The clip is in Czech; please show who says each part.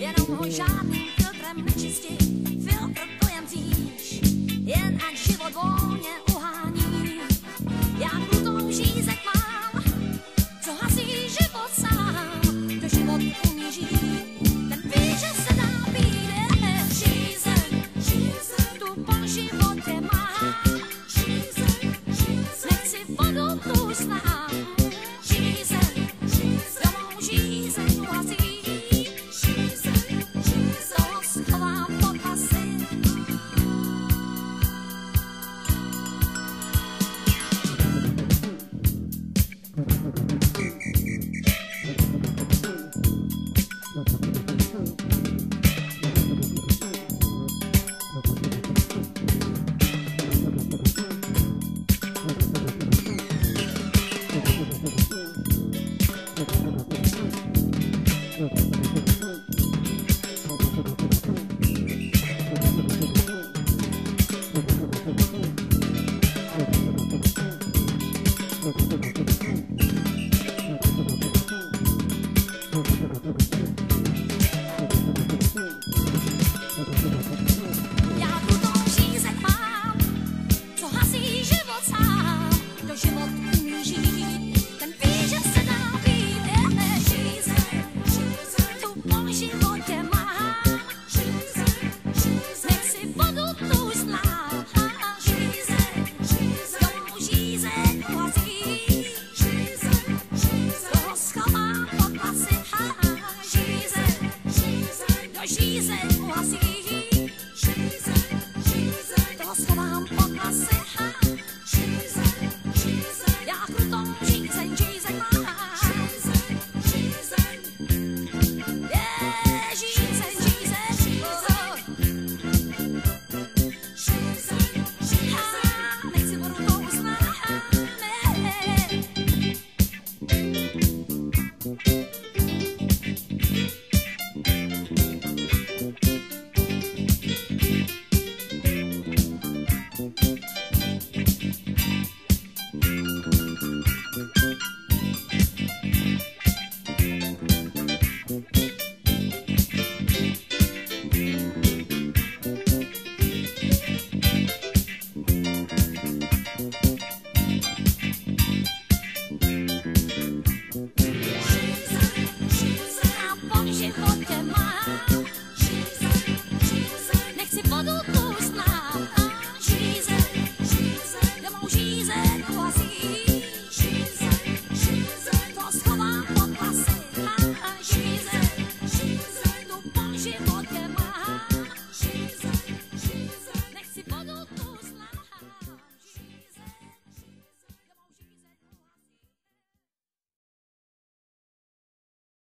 Speaker 1: jenom ho žádným filtrem nečistí, filtr pojem říš, jen ať život volně uhání. Já krutou žízeň mám, co hasí život sám, kdo život umí žít, ten ví, že se dá být. Žízeň, tu po životě mám, nechci vodu tu znám. Žízeň, kdo mou žízeň uhasí, toho schovám pod pasy. Já tuto žízeň mám, co hasí život sám, kdo život umí žít, ten ví, že se dá být. Žízeň, tu po životě mám, nechci vodu tu znám. Žízeň, kdo mou žízeň uhasí, toho schovám pod pasy. Žízeň, kdo žízeň uhasí.